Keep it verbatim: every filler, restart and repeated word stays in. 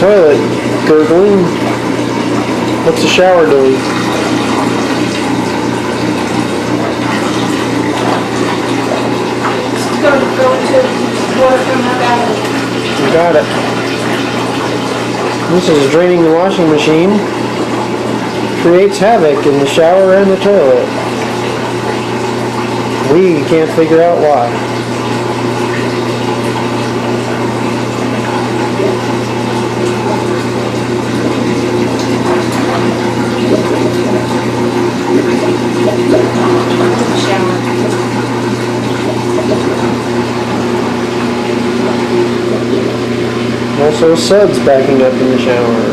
Toilet gurgling. What's the shower doing? It's going to go into water from the battery. You got it. This is draining the washing machine. Creates havoc in the shower and the toilet. We can't figure out why. Also, suds backing up in the shower.